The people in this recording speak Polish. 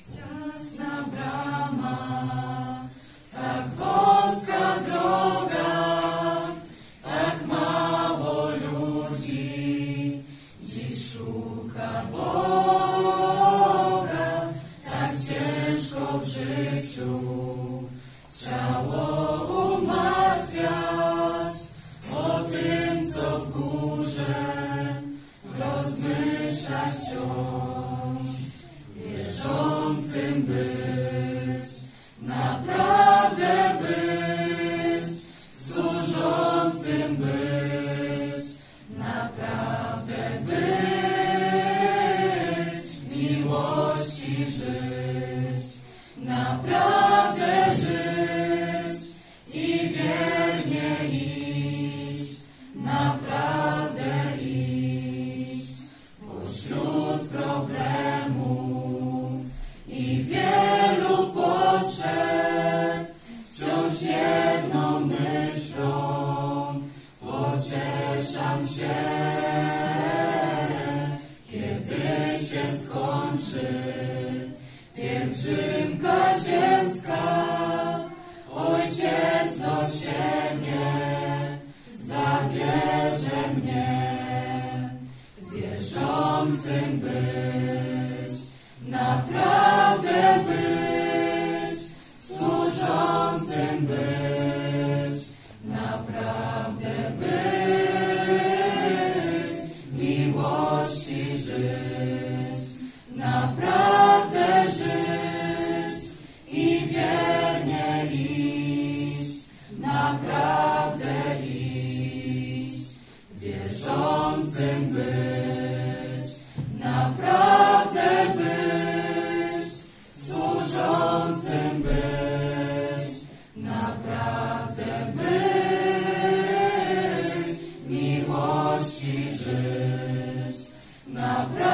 Ciasna brama, tak wąska droga, tak mało ludzi dziś szuka Boga, tak ciężko w życiu ciało umartwiać, o tym, co w górze rozmyślać wciąż. Wierzącym być, naprawdę być, służącym być, naprawdę być, miłości żyć, naprawdę żyć i wiernie iść, naprawdę iść pośród problemów i wielu potrzeb, wciąż jedną myślą pocieszam się, kiedy się skończy pielgrzymka ziemska, Ojciec do siebie zabierze mnie. Wierzącym być, naprawdę być, służącym być, naprawdę być, miłości żyć, naprawdę żyć i wiernie iść, naprawdę iść. Wierzącym być, naprawdę być, służącym być, naprawdę być, miłości żyć, naprawdę